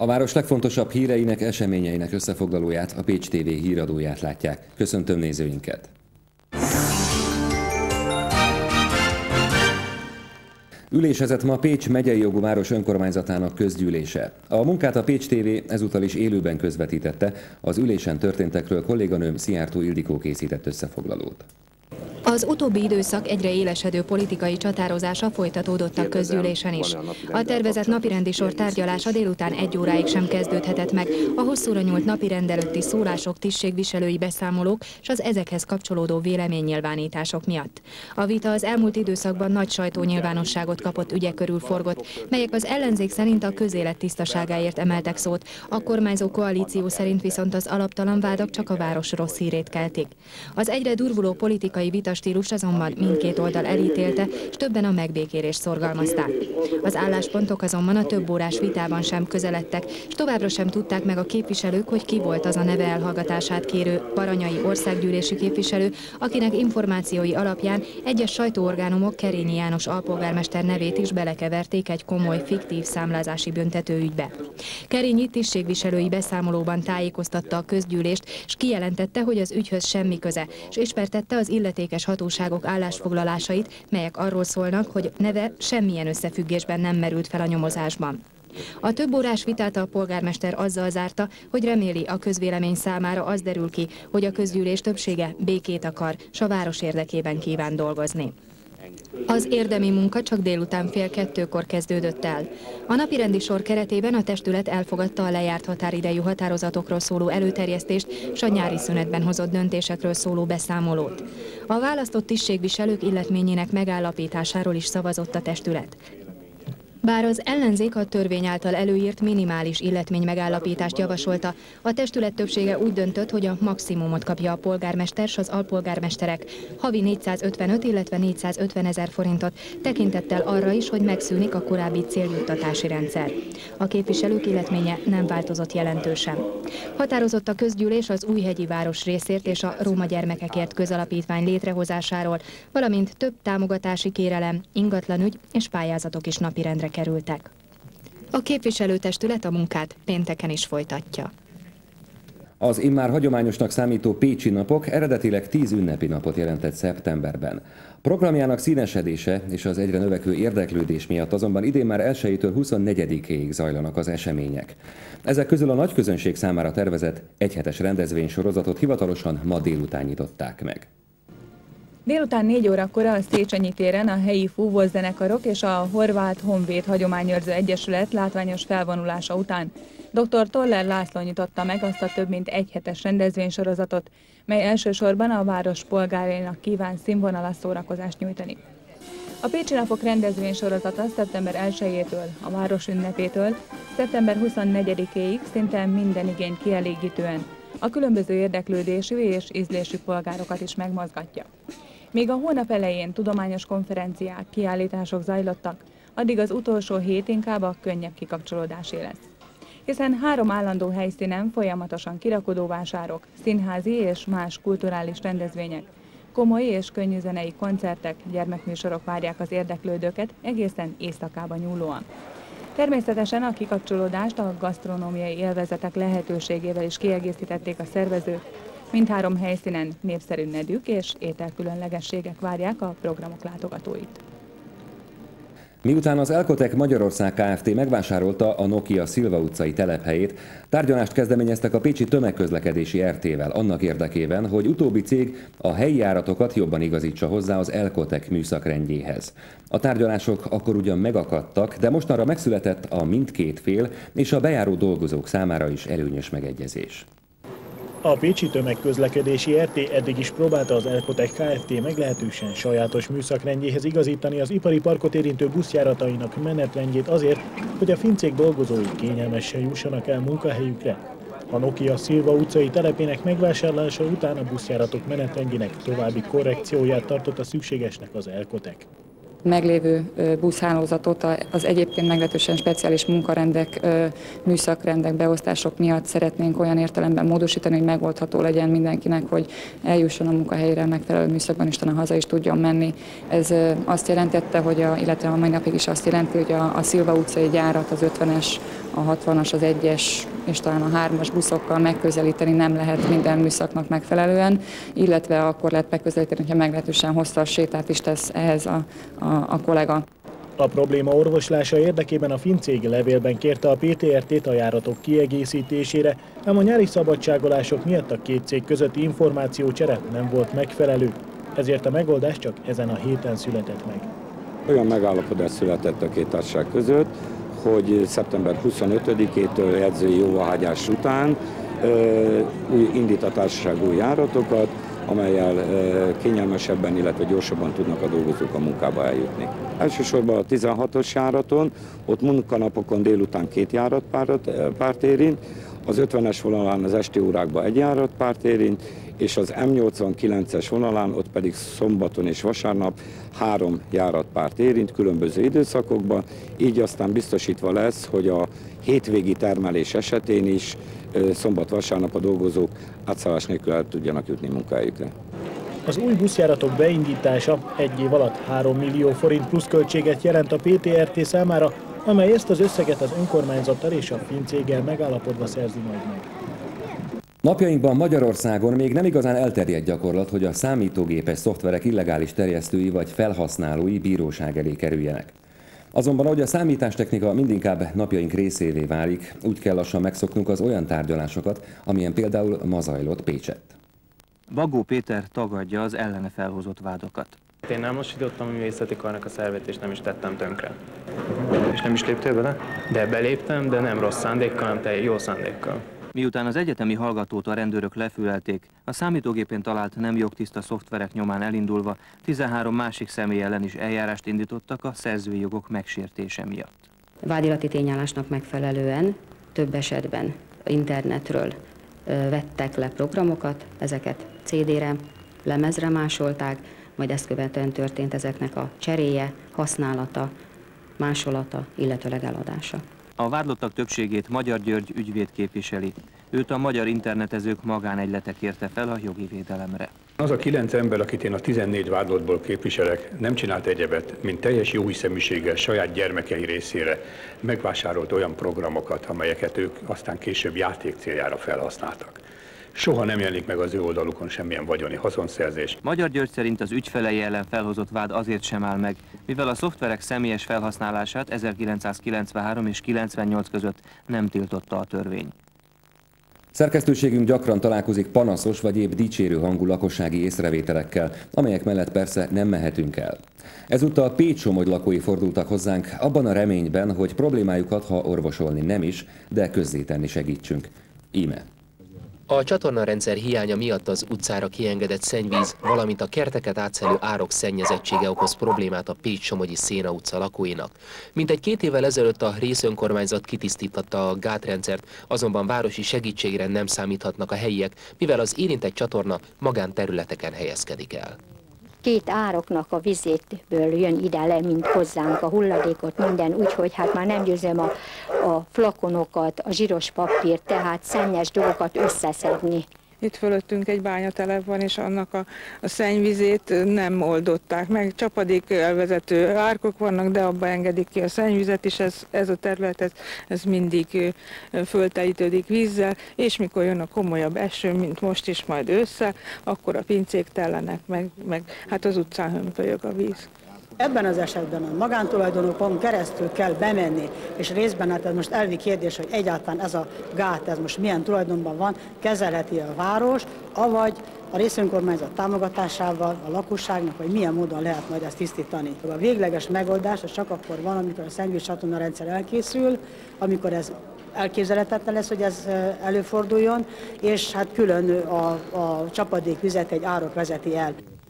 A város legfontosabb híreinek, eseményeinek összefoglalóját, a Pécs TV híradóját látják. Köszöntöm nézőinket! Ülésezett ma Pécs megyei jogú város önkormányzatának közgyűlése. A munkát a Pécs TV ezúttal is élőben közvetítette, az ülésen történtekről kolléganőm Szijjártó Ildikó készített összefoglalót. Az utóbbi időszak egyre élesedő politikai csatározása folytatódott a közgyűlésen is. A tervezett napirendi sor tárgyalása délután 1 óráig sem kezdődhetett meg, a hosszúra nyúlt napirend előtti szólások, tisztségviselői beszámolók és az ezekhez kapcsolódó véleménynyilvánítások miatt. A vita az elmúlt időszakban nagy sajtónyilvánosságot kapott ügyek körül forgott, melyek az ellenzék szerint a közélet tisztaságáért emeltek szót, a kormányzó koalíció szerint viszont az alaptalan vádak csak a város rossz hírét keltik. Az egyre durvuló politikai vitastílus azonban mindkét oldal elítélte, és többen a megbékélést szorgalmazták. Az álláspontok azonban a több órás vitában sem közeledtek, és továbbra sem tudták meg a képviselők, hogy ki volt az a neve elhallgatását kérő baranyai országgyűlési képviselő, akinek információi alapján egyes sajtóorgánumok Kerényi János alpolgármester nevét is belekeverték egy komoly, fiktív számlázási büntetőügybe. Kerényi tisztségviselői beszámolóban tájékoztatta a közgyűlést, és kijelentette, hogy az ügyhöz semmi köze, és ismertette az illetékes hatóságok állásfoglalásait, melyek arról szólnak, hogy neve semmilyen összefüggésben nem merült fel a nyomozásban. A több órás vitát a polgármester azzal zárta, hogy reméli, a közvélemény számára az derül ki, hogy a közgyűlés többsége békét akar, s a város érdekében kíván dolgozni. Az érdemi munka csak délután 1:30-kor kezdődött el. A napirendi sor keretében a testület elfogadta a lejárt határidejű határozatokról szóló előterjesztést és a nyári szünetben hozott döntésekről szóló beszámolót. A választott tisztségviselők illetményének megállapításáról is szavazott a testület. Bár az ellenzék a törvény által előírt minimális illetmény megállapítást javasolta, a testület többsége úgy döntött, hogy a maximumot kapja a polgármester s az alpolgármesterek, havi 455, illetve 450 000 forintot, tekintettel arra is, hogy megszűnik a korábbi céljuttatási rendszer. A képviselők illetménye nem változott jelentősen. Határozott a közgyűlés az Újhegyi város részért és a Róma gyermekekért közalapítvány létrehozásáról, valamint több támogatási kérelem, ingatlanügy és pályázatok is napirendre kerültek. A képviselőtestület a munkát pénteken is folytatja. Az immár hagyományosnak számító Pécsi napok eredetileg 10 ünnepi napot jelentett szeptemberben. Programjának színesedése és az egyre növekvő érdeklődés miatt azonban idén már 1-től 24-ig zajlanak az események. Ezek közül a nagy közönség számára tervezett egyhetes rendezvénysorozatot hivatalosan ma délután nyitották meg. Délután 4 órakor a Széchenyi téren a helyi fúvószenekarok és a Horvát Honvéd Hagyományőrző Egyesület látványos felvonulása után dr. Toller László nyitotta meg azt a több mint egyhetes rendezvénysorozatot, mely elsősorban a város polgárainak kíván színvonalas szórakozást nyújtani. A Pécsi Napok rendezvénysorozata szeptember 1-től, a város ünnepétől szeptember 24-éig szinte minden igényt kielégítően a különböző érdeklődésű és ízlésű polgárokat is megmozgatja. Míg a hónap elején tudományos konferenciák, kiállítások zajlottak, addig az utolsó hét inkább a könnyebb kikapcsolódásé lesz. Hiszen 3 állandó helyszínen folyamatosan kirakodóvásárok, színházi és más kulturális rendezvények, komoly és könnyű zenei koncertek, gyermekműsorok várják az érdeklődőket egészen éjszakába nyúlóan. Természetesen a kikapcsolódást a gasztronómiai élvezetek lehetőségével is kiegészítették a szervezők. Mindhárom helyszínen népszerű nedűk és ételkülönlegességek várják a programok látogatóit. Miután az Elkotek Magyarország Kft. Megvásárolta a Nokia Szilva utcai telephelyét, tárgyalást kezdeményeztek a pécsi tömegközlekedési RT-vel annak érdekében, hogy utóbbi cég a helyi járatokat jobban igazítsa hozzá az Elkotek műszakrendjéhez. A tárgyalások akkor ugyan megakadtak, de mostanra megszületett a mindkét fél és a bejáró dolgozók számára is előnyös megegyezés. A pécsi tömegközlekedési RT eddig is próbálta az Elkotek Kft. Meglehetősen sajátos műszakrendjéhez igazítani az ipari parkot érintő buszjáratainak menetrendjét azért, hogy a fincék dolgozói kényelmesen jussanak el munkahelyükre. A Nokia Szilva utcai telepének megvásárlása után a buszjáratok menetrendjének további korrekcióját tartotta szükségesnek az Elkotek. meglévő buszhálózatot az egyébként meglehetősen speciális munkarendek, műszakrendek, beosztások miatt szeretnénk olyan értelemben módosítani, hogy megoldható legyen mindenkinek, hogy eljusson a munkahelyére megfelelő műszakban, és talán haza is tudjon menni. Ez azt jelentette, hogy illetve a mai napig is azt jelenti, hogy a Szilva utcai gyárat, az 50-es, a 60-as, az 1-es és talán a 3-as buszokkal megközelíteni nem lehet minden műszaknak megfelelően, illetve akkor lehet megközelíteni, hogyha meglehetősen hosszas sétát is tesz ehhez a kollega. A probléma orvoslása érdekében a finn cég levélben kérte a PTRT-t a járatok kiegészítésére, ám a nyári szabadságolások miatt a két cég közötti információcsere nem volt megfelelő, ezért a megoldás csak ezen a héten született meg. Olyan megállapodás született a két társaság között, hogy szeptember 25-től jegyzői jóváhagyás után indít a társaság új járatokat, amellyel kényelmesebben, illetve gyorsabban tudnak a dolgozók a munkába eljutni. Elsősorban a 16-os járaton, ott munkanapokon délután 2 járatpárt érint, az 50-es vonalán az esti órákban 1 járatpárt érint, és az M89-es vonalán ott pedig szombaton és vasárnap 3 járatpárt érint különböző időszakokban, így aztán biztosítva lesz, hogy a hétvégi termelés esetén is szombat-vasárnap a dolgozók átszállás nélkül el tudjanak jutni munkahelyükre. Az új buszjáratok beindítása 1 év alatt 3 millió forint pluszköltséget jelent a PTRT számára, amely ezt az összeget az önkormányzattal és a finn céggel megállapodva szerzi majd meg. Napjainkban Magyarországon még nem igazán elterjedt gyakorlat, hogy a számítógépes szoftverek illegális terjesztői vagy felhasználói bíróság elé kerüljenek. Azonban, ahogy a számítástechnika mindinkább napjaink részévé válik, úgy kell lassan megszoknunk az olyan tárgyalásokat, amilyen például ma zajlott Pécsett. Bagó Péter tagadja az ellene felhozott vádakat. Én nem mosítottam a művészeti karnak a szervét, és nem is tettem tönkre. És nem is léptél bele? De beléptem, de nem rossz szándékkal, hanem jó szándékkal. Miután az egyetemi hallgatót a rendőrök lefülelték, a számítógépén talált nem jogtiszta szoftverek nyomán elindulva 13 másik személy ellen is eljárást indítottak a szerzői jogok megsértése miatt. Vádilati tényállásnak megfelelően több esetben internetről vettek le programokat, ezeket CD-re, lemezre másolták, majd ezt követően történt ezeknek a cseréje, használata, másolata, illetőleg eladása. A vádlottak többségét Magyar György ügyvéd képviseli. Őt a magyar internetezők magánegyletek kérte fel a jogi védelemre. Az a 9 ember, akit én a 14 vádlottból képviselek, nem csinált egyebet, mint teljes jóhiszeműséggel saját gyermekei részére megvásárolt olyan programokat, amelyeket ők aztán később játék céljára felhasználtak. Soha nem jelenik meg az ő oldalukon semmilyen vagyoni haszonszerzés. Magyar György szerint az ügyfelei ellen felhozott vád azért sem áll meg, mivel a szoftverek személyes felhasználását 1993 és 98 között nem tiltotta a törvény. Szerkesztőségünk gyakran találkozik panaszos vagy épp dicsérő hangú lakossági észrevételekkel, amelyek mellett persze nem mehetünk el. Ezúttal Pécs-Somogy lakói fordultak hozzánk abban a reményben, hogy problémájukat, ha orvosolni nem is, de közzétenni segítsünk. Íme. A csatornarendszer hiánya miatt az utcára kiengedett szennyvíz, valamint a kerteket átszelő árok szennyezettsége okoz problémát a Pécs-Somogyi Széna utca lakóinak. Mintegy 2 évvel ezelőtt a részönkormányzat kitisztította a gátrendszert, azonban városi segítségre nem számíthatnak a helyiek, mivel az érintett csatorna magánterületeken helyezkedik el. 2 ároknak a vizétből jön ide le, mint hozzánk, a hulladékot, minden, úgyhogy hát már nem győzöm a flakonokat, a zsíros papírt, tehát szennyes dolgokat összeszedni. Itt fölöttünk egy bányatelep van, és annak a szennyvizét nem oldották meg. Csapadék elvezető árkok vannak, de abba engedik ki a szennyvizet, és ez a terület ez mindig föltelítődik vízzel, és mikor jön a komolyabb eső, mint most is majd ősszel, akkor a pincék tellenek meg hát az utcán hömpölyög a víz. Ebben az esetben a magántulajdonokon keresztül kell bemenni, és részben hát ez most elvi kérdés, hogy egyáltalán ez a gát, ez most milyen tulajdonban van, kezelheti a város, avagy a részönkormányzat támogatásával a lakosságnak, hogy milyen módon lehet majd ezt tisztítani. A végleges megoldás az csak akkor van, amikor a szennyvíz csatornarendszer elkészül, amikor ez elképzelhetetlen lesz, hogy ez előforduljon, és hát külön a csapadékvizet egy árok vezeti el.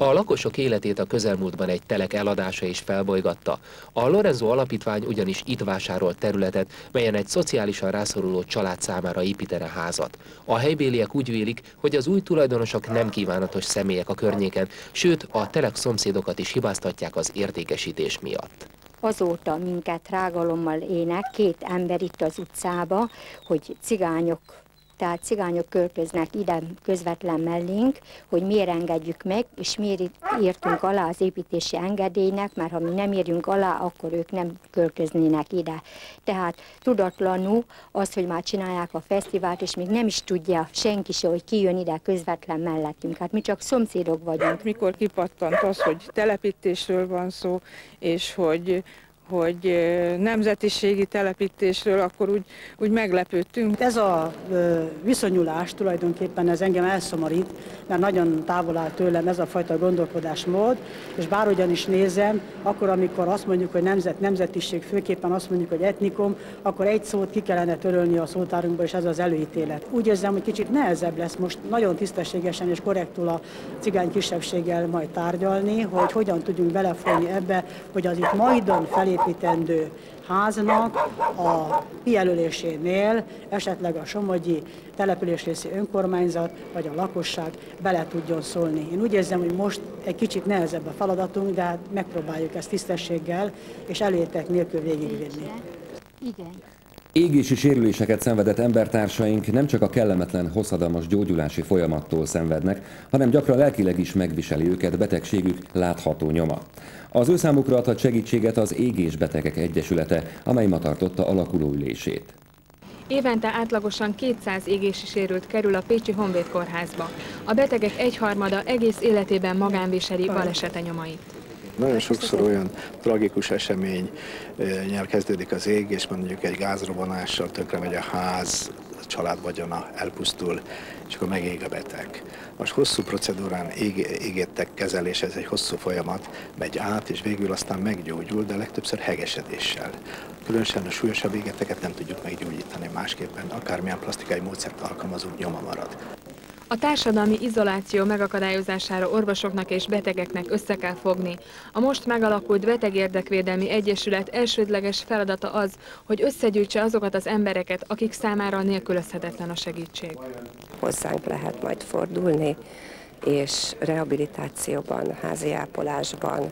A lakosok életét a közelmúltban egy telek eladása is felbolygatta. A Lorenzo Alapítvány ugyanis itt vásárolt területet, melyen egy szociálisan rászoruló család számára építene házat. A helybéliek úgy vélik, hogy az új tulajdonosok nem kívánatos személyek a környéken, sőt a telek szomszédokat is hibáztatják az értékesítés miatt. Azóta minket rágalommal ének két ember itt az utcába, hogy cigányok költöznek ide közvetlen mellénk, hogy miért engedjük meg, és miért írtunk alá az építési engedélynek, mert ha mi nem írjunk alá, akkor ők nem költöznének ide. Tehát tudatlanul az, hogy már csinálják a fesztivált, és még nem is tudja senki se, hogy ki jön ide közvetlen mellettünk. Hát mi csak szomszédok vagyunk. Mikor kipattant az, hogy telepítésről van szó, és hogy nemzetiségi telepítésről, akkor úgy meglepődtünk. Ez a viszonyulás tulajdonképpen ez engem elszomorít, mert nagyon távol áll tőlem ez a fajta gondolkodásmód, és bárhogyan is nézem, akkor amikor azt mondjuk, hogy nemzetiség, főképpen azt mondjuk, hogy etnikum, akkor egy szót ki kellene törölni a szótárunkból, és ez az előítélet. Úgy érzem, hogy kicsit nehezebb lesz most nagyon tisztességesen és korrektul a cigány kisebbséggel majd tárgyalni, hogy hogyan tudjunk belefolyni ebbe, hogy az itt majdon felépítendő háznak a kijelölésénél esetleg a somogyi településrészi önkormányzat vagy a lakosság bele tudjon szólni. Én úgy érzem, hogy most egy kicsit nehezebb a feladatunk, de hát megpróbáljuk ezt tisztességgel és előétek nélkül végigvinni. Igen. Égési sérüléseket szenvedett embertársaink nem csak a kellemetlen, hosszadalmas gyógyulási folyamattól szenvednek, hanem gyakran lelkileg is megviseli őket betegségük látható nyoma. Az ő számukra adhat segítséget az Égésbetegek Egyesülete, amely ma tartotta alakuló ülését. Évente átlagosan 200 égési sérült kerül a Pécsi Honvéd Kórházba. A betegek egyharmada egész életében magán viseli balesete nyomait. Nagyon sokszor olyan tragikus eseménynyel kezdődik az égés, mondjuk egy gázrobanással tönkre megy a ház, a család vagyona elpusztul, és akkor megég a beteg. Most hosszú procedúrán égettek kezelés, ez egy hosszú folyamat, megy át, és végül aztán meggyógyul, de legtöbbször hegesedéssel. Különösen a súlyosabb égeteket nem tudjuk meggyógyítani, másképpen akármilyen plastikai módszert alkalmazunk, nyoma marad. A társadalmi izoláció megakadályozására orvosoknak és betegeknek össze kell fogni. A most megalakult Betegérdekvédelmi Egyesület elsődleges feladata az, hogy összegyűjtse azokat az embereket, akik számára nélkülözhetetlen a segítség. Hozzánk lehet majd fordulni, és rehabilitációban, házi ápolásban,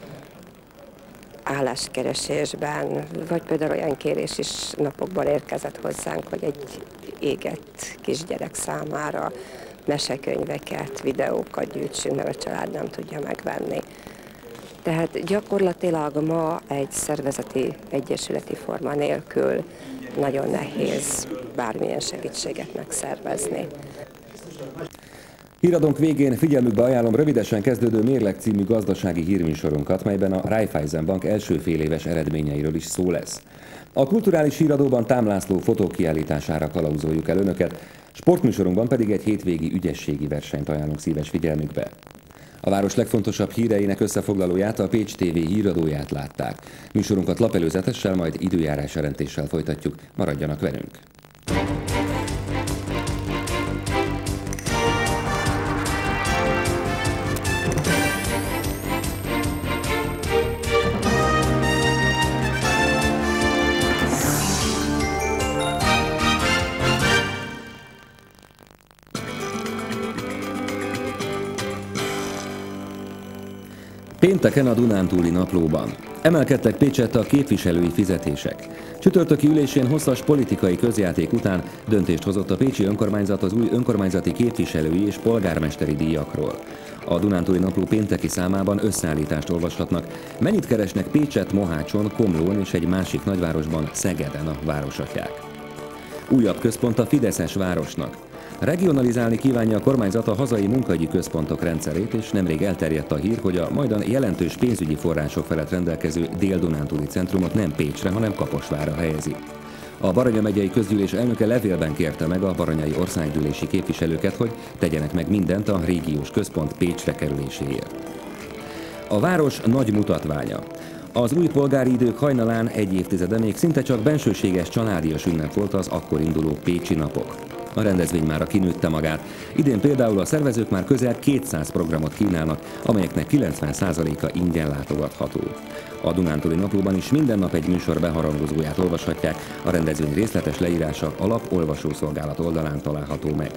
álláskeresésben, vagy például olyan kérés is napokban érkezett hozzánk, hogy egy égett kisgyerek számára mesekönyveket, videókat gyűjtsünk, mert a család nem tudja megvenni. Tehát gyakorlatilag ma egy szervezeti, egyesületi forma nélkül nagyon nehéz bármilyen segítséget megszervezni. Híradónk végén figyelmükbe ajánlom rövidesen kezdődő Mérleg című gazdasági hírműsorunkat, melyben a Raiffeisen Bank első féléves eredményeiről is szó lesz. A kulturális híradóban Tám László fotókiállítására kalauzoljuk el önöket, sportműsorunkban pedig egy hétvégi ügyességi versenyt ajánlunk szíves figyelmükbe. A város legfontosabb híreinek összefoglalóját, a Pécs TV híradóját látták. Műsorunkat lapelőzetessel, majd időjárás jelentéssel folytatjuk. Maradjanak velünk! Pénteken a Dunántúli Naplóban. Emelkedtek Pécsett a képviselői fizetések. Csütörtöki ülésén hosszas politikai közjáték után döntést hozott a pécsi önkormányzat az új önkormányzati képviselői és polgármesteri díjakról. A Dunántúli Napló pénteki számában összeállítást olvashatnak. Mennyit keresnek Pécsett, Mohácson, Komlón és egy másik nagyvárosban, Szegeden a városatyák. Újabb központ a fideszes városnak. Regionalizálni kívánja a kormányzat a hazai munkahogyi központok rendszerét, és nemrég elterjedt a hír, hogy a majdan jelentős pénzügyi források felett rendelkező Dél-Dunántúli centrumot nem Pécsre, hanem Kaposvárra helyezi. A Baranya megyei közgyűlés elnöke levélben kérte meg a baranyai országgyűlési képviselőket, hogy tegyenek meg mindent a régiós központ Pécsre kerüléséért. A város nagy mutatványa. Az új polgári idők hajnalán egy évtizede még szinte csak bensőséges családias ünnep volt az akkor induló Pécsi napok. A rendezvény mára kinőtte magát. Idén például a szervezők már közel 200 programot kínálnak, amelyeknek 90%-a ingyen látogatható. A Dunántúli Naplóban is minden nap egy műsor beharangozóját olvashatják, a rendezvény részletes leírása a lap olvasószolgálat oldalán található meg.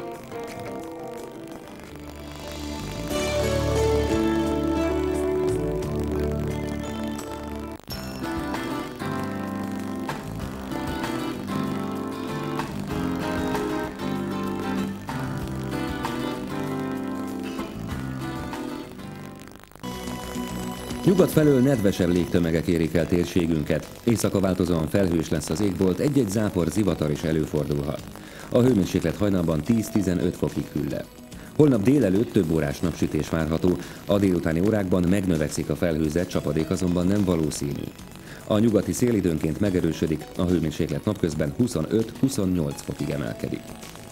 Nyugat felől nedvesebb légtömegek érik el térségünket. Éjszaka változóan felhős lesz az égbolt, egy-egy zápor, zivatar is előfordulhat. A hőmérséklet hajnalban 10-15 fokig hűl le. Holnap délelőtt több órás napsütés várható, a délutáni órákban megnövekszik a felhőzet, csapadék azonban nem valószínű. A nyugati szél időnként megerősödik, a hőmérséklet napközben 25-28 fokig emelkedik.